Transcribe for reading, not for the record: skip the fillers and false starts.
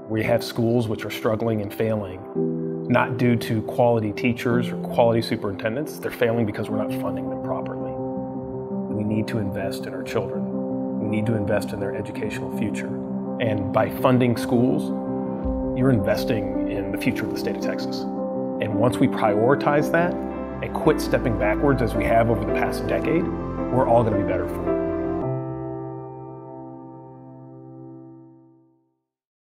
We have schools which are struggling and failing, not due to quality teachers or quality superintendents. They're failing because we're not funding them properly. We need to invest in our children. We need to invest in their educational future. And by funding schools, you're investing in the future of the state of Texas. And once we prioritize that and quit stepping backwards as we have over the past decade, we're all going to be better for it.